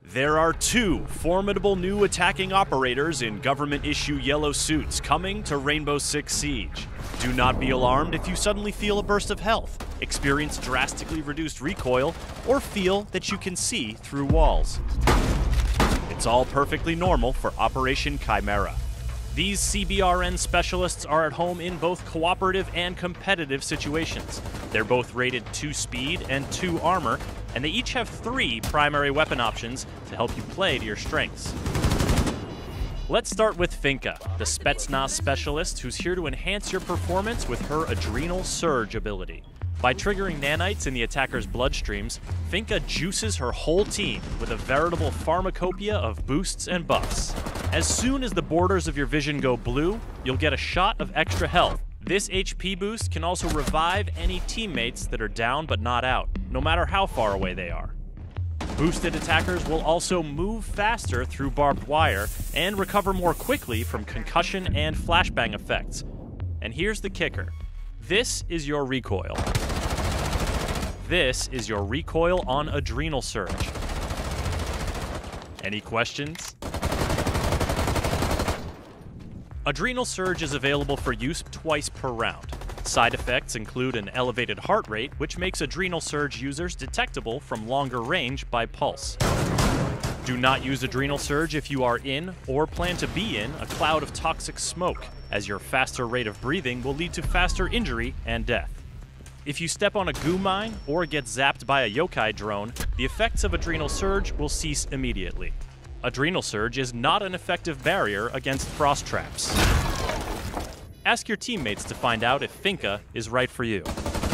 There are two formidable new attacking operators in government-issue yellow suits coming to Rainbow Six Siege. Do not be alarmed if you suddenly feel a burst of health, experience drastically reduced recoil, or feel that you can see through walls. It's all perfectly normal for Operation Chimera. These CBRN specialists are at home in both cooperative and competitive situations. They're both rated 2 speed and 2 armor, and they each have 3 primary weapon options to help you play to your strengths. Let's start with Finka, the Spetsnaz specialist who's here to enhance your performance with her Adrenal Surge ability. By triggering nanites in the attacker's bloodstreams, Finka juices her whole team with a veritable pharmacopoeia of boosts and buffs. As soon as the borders of your vision go blue, you'll get a shot of extra health. This HP boost can also revive any teammates that are down but not out, no matter how far away they are. Boosted attackers will also move faster through barbed wire and recover more quickly from concussion and flashbang effects. And here's the kicker. This is your recoil. This is your recoil on Adrenal Surge. Any questions? Adrenal Surge is available for use twice per round. Side effects include an elevated heart rate, which makes Adrenal Surge users detectable from longer range by pulse. Do not use Adrenal Surge if you are in, or plan to be in, a cloud of toxic smoke, as your faster rate of breathing will lead to faster injury and death. If you step on a goo mine or get zapped by a yokai drone, the effects of Adrenal Surge will cease immediately. Adrenal Surge is not an effective barrier against frost traps. Ask your teammates to find out if Finka is right for you.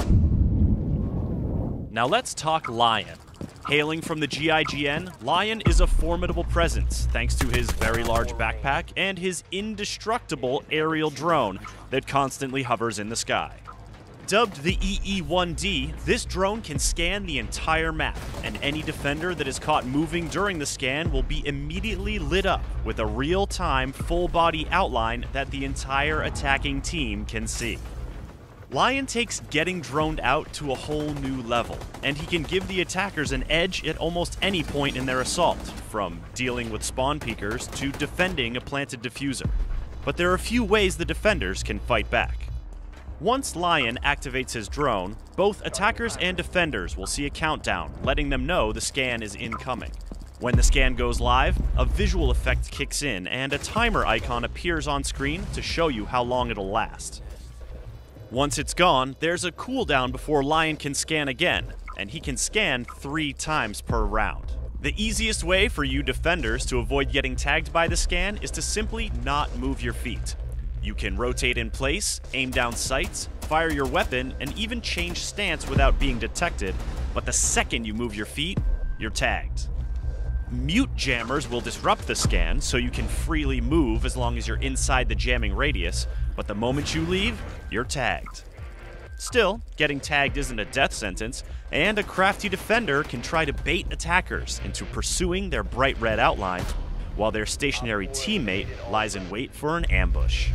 Now let's talk Lion. Hailing from the GIGN, Lion is a formidable presence thanks to his very large backpack and his indestructible aerial drone that constantly hovers in the sky. Dubbed the EE-1D, this drone can scan the entire map, and any defender that is caught moving during the scan will be immediately lit up with a real-time, full-body outline that the entire attacking team can see. Lion takes getting droned out to a whole new level, and he can give the attackers an edge at almost any point in their assault, from dealing with spawn peekers to defending a planted diffuser. But there are a few ways the defenders can fight back. Once Lion activates his drone, both attackers and defenders will see a countdown, letting them know the scan is incoming. When the scan goes live, a visual effect kicks in and a timer icon appears on screen to show you how long it'll last. Once it's gone, there's a cooldown before Lion can scan again, and he can scan 3 times per round. The easiest way for you defenders to avoid getting tagged by the scan is to simply not move your feet. You can rotate in place, aim down sights, fire your weapon, and even change stance without being detected, but the second you move your feet, you're tagged. Mute jammers will disrupt the scan so you can freely move as long as you're inside the jamming radius, but the moment you leave, you're tagged. Still, getting tagged isn't a death sentence, and a crafty defender can try to bait attackers into pursuing their bright red outline, while their stationary teammate lies in wait for an ambush.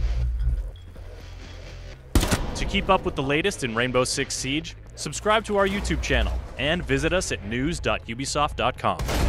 To keep up with the latest in Rainbow Six Siege, subscribe to our YouTube channel and visit us at news.ubisoft.com.